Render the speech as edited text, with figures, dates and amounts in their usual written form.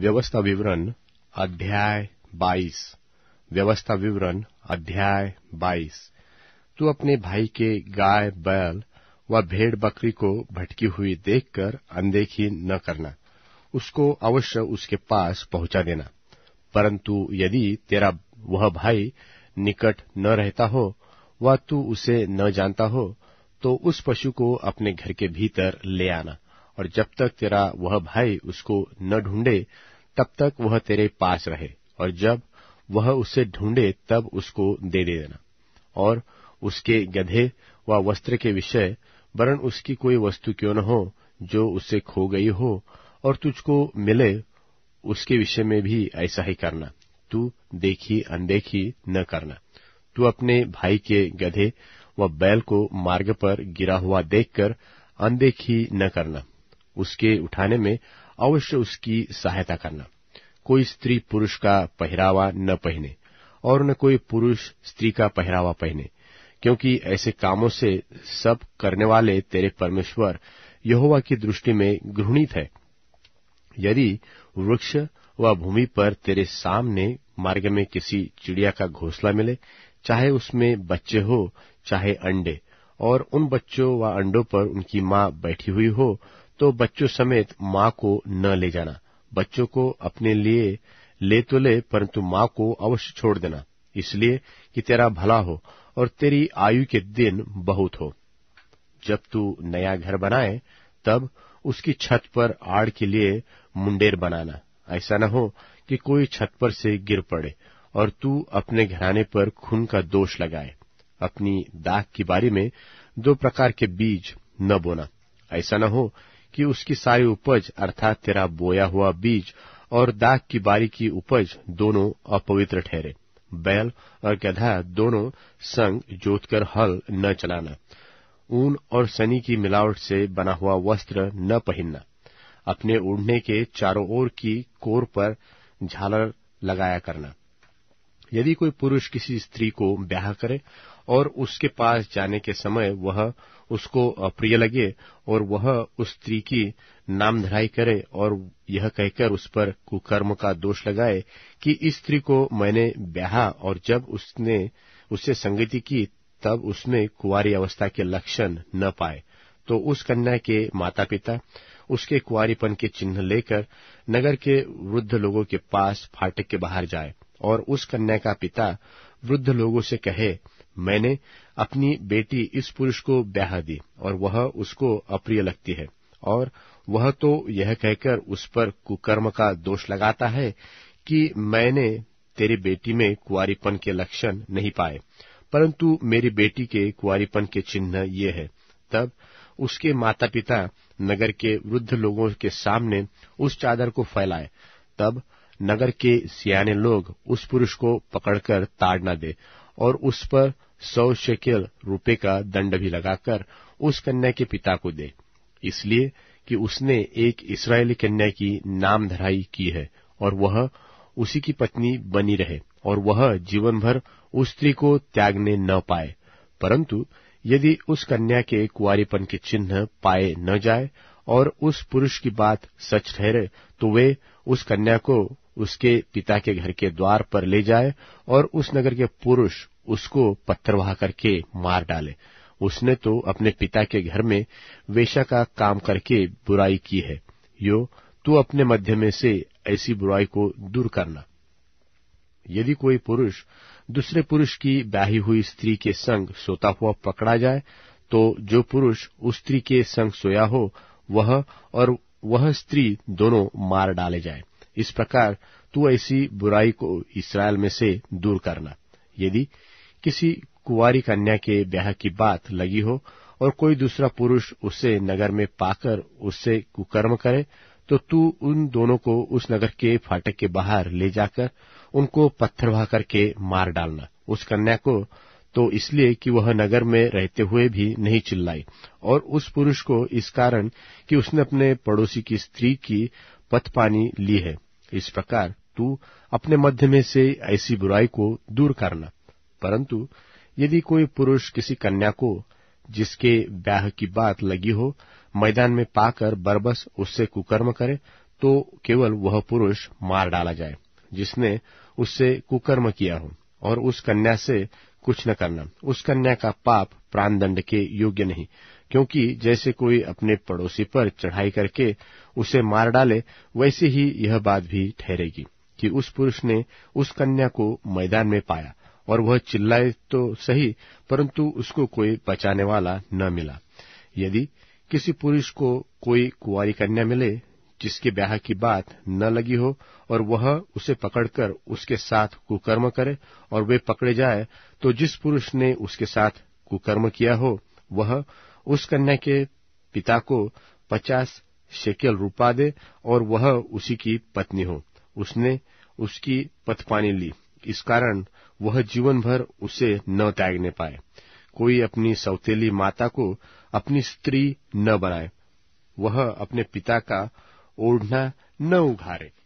व्यवस्था विवरण अध्याय 22। व्यवस्था विवरण अध्याय 22। तू अपने भाई के गाय बैल व भेड़ बकरी को भटकी हुई देखकर अनदेखी न करना, उसको अवश्य उसके पास पहुंचा देना। परंतु यदि तेरा वह भाई निकट न रहता हो व तू उसे न जानता हो, तो उस पशु को अपने घर के भीतर ले आना, और जब तक तेरा वह भाई उसको न ढूंढे तब तक वह तेरे पास रहे, और जब वह उसे ढूंढे तब उसको दे देना। और उसके गधे व वस्त्र के विषय, वरन उसकी कोई वस्तु क्यों न हो जो उससे खो गई हो और तुझको मिले, उसके विषय में भी ऐसा ही करना। तू देखी अनदेखी न करना। तू अपने भाई के गधे व बैल को मार्ग पर गिरा हुआ देखकर अनदेखी न करना, उसके उठाने में अवश्य उसकी सहायता करना। कोई स्त्री पुरुष का पहरावा न पहने, और न कोई पुरुष स्त्री का पहरावा पहने, क्योंकि ऐसे कामों से सब करने वाले तेरे परमेश्वर यहोवा की दृष्टि में घृणित है। यदि वृक्ष व भूमि पर तेरे सामने मार्ग में किसी चिड़िया का घोंसला मिले, चाहे उसमें बच्चे हो चाहे अंडे, और उन बच्चों व अंडों पर उनकी माँ बैठी हुई हो, तो बच्चों समेत माँ को न ले जाना। बच्चों को अपने लिए ले तो ले, परंतु माँ को अवश्य छोड़ देना, इसलिए कि तेरा भला हो और तेरी आयु के दिन बहुत हो। जब तू नया घर बनाए तब उसकी छत पर आड़ के लिए मुंडेर बनाना। ऐसा न हो कि कोई छत पर से गिर पड़े और तू अपने घराने पर खून का दोष लगाए। अपनी दाख की बारी में 2 प्रकार के बीज न बोना। ऐसा न हो कि उसकी सारी उपज अर्थात तेरा बोया हुआ बीज और दाख की बारी की उपज दोनों अपवित्र ठहरे। बैल और गधा दोनों संग जोतकर हल न चलाना। ऊन और सनी की मिलावट से बना हुआ वस्त्र न पहनना। अपने ओढ़ने के चारों ओर की कोर पर झालर लगाया करना। यदि कोई पुरुष किसी स्त्री को ब्याह करे और उसके पास जाने के समय वह उसको अप्रिय लगे और वह उस स्त्री की नामधराई करे और यह कहकर उस पर कुकर्म का दोष लगाए कि इस स्त्री को मैंने ब्याहा, और जब उसने उससे संगति की तब उसमें कुंवारी अवस्था के लक्षण न पाए, तो उस कन्या के माता पिता उसके कुंवारीपन के चिन्ह लेकर नगर के वृद्ध लोगों के पास फाटक के बाहर जाए, और उस कन्या का पिता वृद्ध लोगों से कहे, मैंने अपनी बेटी इस पुरुष को ब्याह दी और वह उसको अप्रिय लगती है, और वह तो यह कहकर उस पर कुकर्म का दोष लगाता है कि मैंने तेरी बेटी में कुंवारीपन के लक्षण नहीं पाए, परंतु मेरी बेटी के कुंवारीपन के चिन्ह ये है। तब उसके माता पिता नगर के वृद्ध लोगों के सामने उस चादर को फैलाए। तब नगर के सियाने लोग उस पुरुष को पकड़कर ताड़ न दे और उस पर 100 शेकेल रुपये का दंड भी लगाकर उस कन्या के पिता को दे, इसलिए कि उसने एक इस्राएली कन्या की नामधराई की है और वह उसी की पत्नी बनी रहे, और वह जीवन भर उस स्त्री को त्यागने न पाए। परंतु यदि उस कन्या के कुंवारीपन के चिन्ह पाए न जाए और उस पुरुष की बात सच ठहरे, तो वे उस कन्या को उसके पिता के घर के द्वार पर ले जाए और उस नगर के पुरुष उसको पत्थर बहा करके मार डाले। उसने तो अपने पिता के घर में वेश्या का काम करके बुराई की है। यो तू अपने मध्य में से ऐसी बुराई को दूर करना। यदि कोई पुरुष दूसरे पुरुष की ब्याही हुई स्त्री के संग सोता हुआ पकड़ा जाए, तो जो पुरुष उस स्त्री के संग सोया हो वह और वह स्त्री दोनों मार डाले जाए। इस प्रकार तू ऐसी बुराई को इस्राएल में से दूर करना। यदि किसी कुंवारी कन्या के ब्याह की बात लगी हो और कोई दूसरा पुरुष उसे नगर में पाकर उससे कुकर्म करे, तो तू उन दोनों को उस नगर के फाटक के बाहर ले जाकर उनको पत्थर बहा करके मार डालना। उस कन्या को तो इसलिए कि वह नगर में रहते हुए भी नहीं चिल्लाई, और उस पुरुष को इस कारण कि उसने अपने पड़ोसी की स्त्री की पथपानी ली है। इस प्रकार तू अपने मध्य में से ऐसी बुराई को दूर करना। परंतु यदि कोई पुरुष किसी कन्या को जिसके ब्याह की बात लगी हो मैदान में पाकर बरबस उससे कुकर्म करे, तो केवल वह पुरुष मार डाला जाए जिसने उससे कुकर्म किया हो, और उस कन्या से कुछ न करना। उस कन्या का पाप प्राणदंड के योग्य नहीं, क्योंकि जैसे कोई अपने पड़ोसी पर चढ़ाई करके उसे मार डाले, वैसे ही यह बात भी ठहरेगी कि उस पुरुष ने उस कन्या को मैदान में पाया, और वह चिल्लाए तो सही, परंतु उसको कोई बचाने वाला न मिला। यदि किसी पुरुष को कोई कुंवारी कन्या मिले जिसके ब्याह की बात न लगी हो, और वह उसे पकड़कर उसके साथ कुकर्म करे और वे पकड़े जाए, तो जिस पुरुष ने उसके साथ कुकर्म किया हो, वह उस कन्या के पिता को 50 शेकेल रूपा दे, और वह उसी की पत्नी हो। उसने उसकी पतपानी ली, इस कारण वह जीवन भर उसे न त्यागने पाए। कोई अपनी सौतेली माता को अपनी स्त्री न बनाए, वह अपने पिता का ओढ़ना न उघारे।